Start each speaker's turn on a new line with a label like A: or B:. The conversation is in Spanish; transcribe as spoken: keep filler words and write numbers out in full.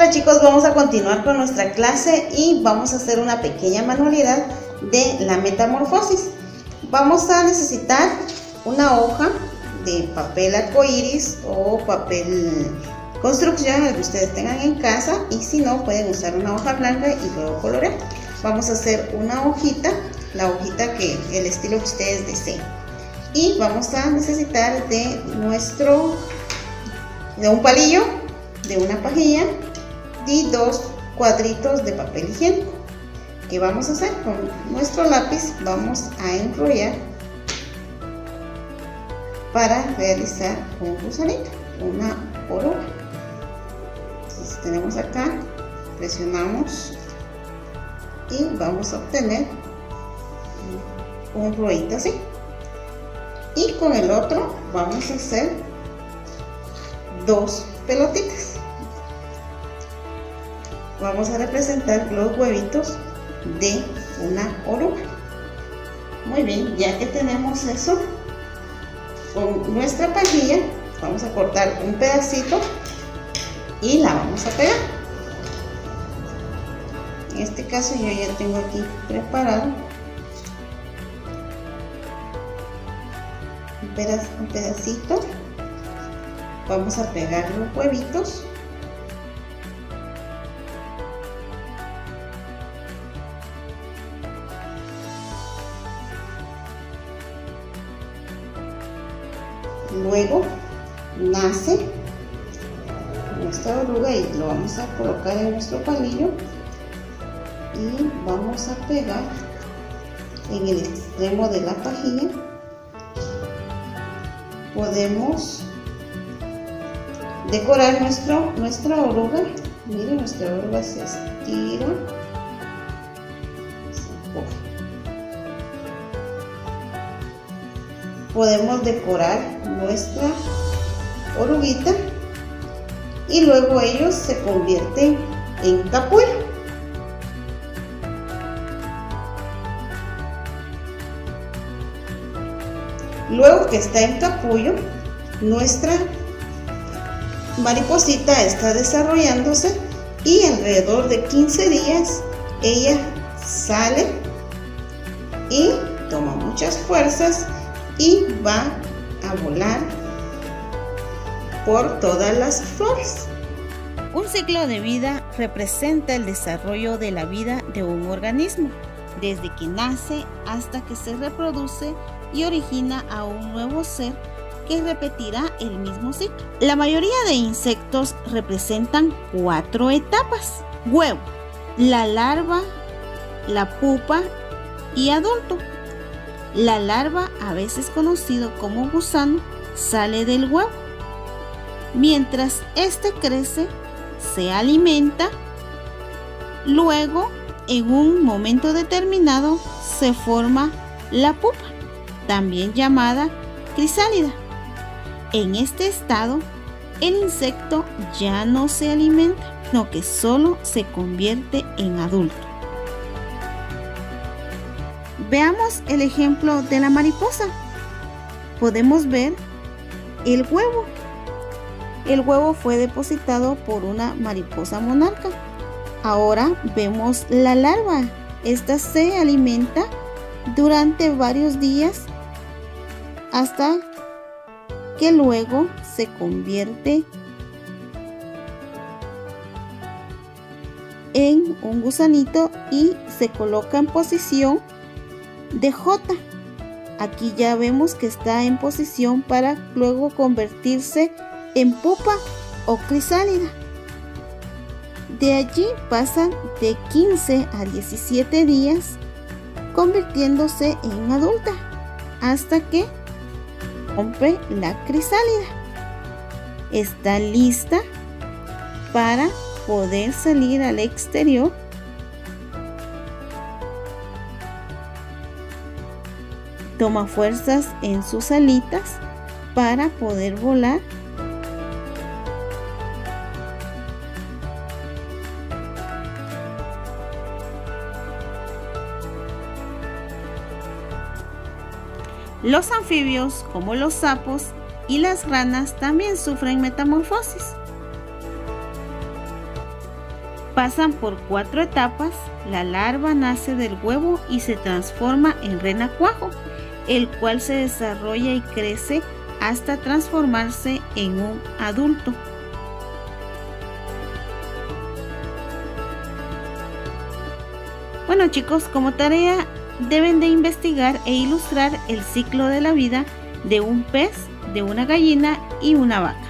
A: Hola chicos, vamos a continuar con nuestra clase y vamos a hacer una pequeña manualidad de la metamorfosis. Vamos a necesitar una hoja de papel arcoíris o papel construcción, el que ustedes tengan en casa, y si no pueden usar una hoja blanca y luego colorear. Vamos a hacer una hojita, la hojita que el estilo que ustedes deseen, y vamos a necesitar de nuestro de un palillo, de una pajilla y dos cuadritos de papel higiénico. ¿Qué vamos a hacer? Con nuestro lápiz vamos a enrollar para realizar un gusanito, una oruga. Entonces tenemos acá, presionamos y vamos a obtener un rollito así, y con el otro vamos a hacer dos pelotitas. Vamos a representar los huevitos de una oruga. Muy bien, ya que tenemos eso, con nuestra pajilla vamos a cortar un pedacito y la vamos a pegar. En este caso yo ya tengo aquí preparado un pedacito, un pedacito. Vamos a pegar los huevitos. Luego nace nuestra oruga y lo vamos a colocar en nuestro palillo y vamos a pegar en el extremo de la pajilla. Podemos decorar nuestro, nuestra oruga. Miren, nuestra oruga se estira, se encoge. Podemos decorar nuestra oruguita y luego ellos se convierten en capullo. Luego que está en capullo, nuestra mariposita está desarrollándose y alrededor de quince días ella sale y toma muchas fuerzas y va a volar por todas las flores.
B: Un ciclo de vida representa el desarrollo de la vida de un organismo, desde que nace hasta que se reproduce y origina a un nuevo ser que repetirá el mismo ciclo. La mayoría de insectos representan cuatro etapas: huevo, la larva, la pupa y adulto. La larva, a veces conocido como gusano, sale del huevo. Mientras este crece, se alimenta. Luego, en un momento determinado, se forma la pupa, también llamada crisálida. En este estado, el insecto ya no se alimenta, sino que solo se convierte en adulto. Veamos el ejemplo de la mariposa. Podemos ver el huevo. El huevo fue depositado por una mariposa monarca. Ahora vemos la larva. Esta se alimenta durante varios días hasta que luego se convierte en un gusanito y se coloca en posición de J. Aquí ya vemos que está en posición para luego convertirse en pupa o crisálida. De allí pasan de quince a diecisiete días convirtiéndose en adulta hasta que rompe la crisálida. Está lista para poder salir al exterior toma fuerzas en sus alitas para poder volar. Los anfibios, como los sapos y las ranas, también sufren metamorfosis. Pasan por cuatro etapas. La larva nace del huevo y se transforma en renacuajo, el cual se desarrolla y crece hasta transformarse en un adulto. Bueno chicos, como tarea deben de investigar e ilustrar el ciclo de la vida de un pez, de una gallina y una vaca.